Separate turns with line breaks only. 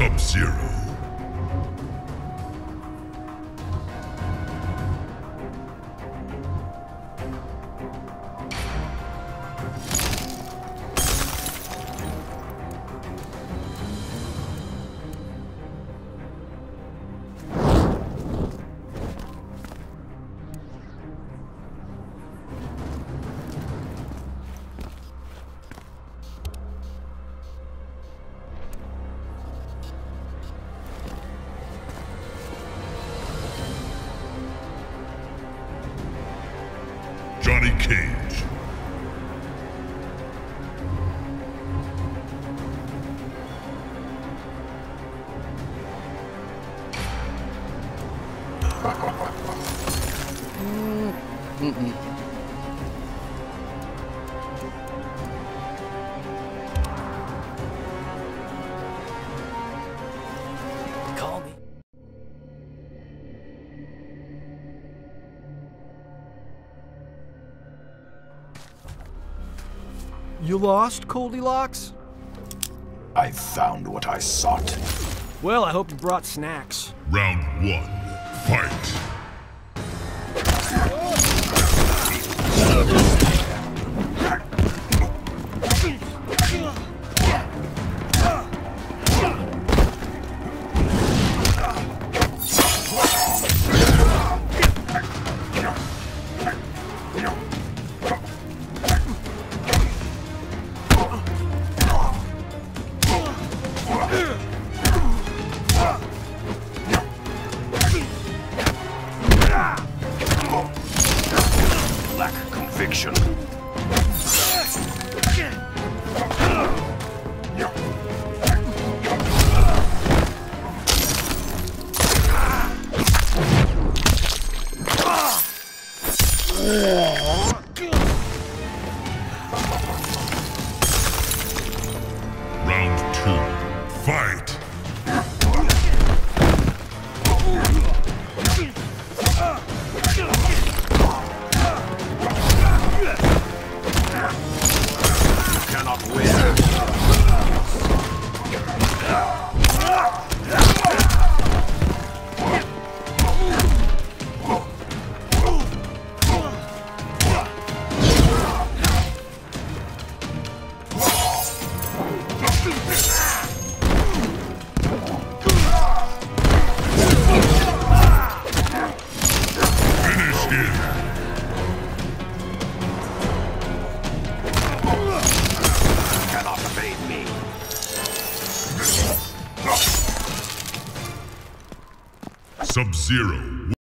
Sub-Zero. Johnny Cage.
Call me.
You lost, Goldilocks?
I found what I sought.
Well, I hope you brought snacks.
Round 1. Fight.
Lack conviction.
Round 2. Fight.
Cannot win.
Finish him.
Cannot evade me.
Sub-Zero.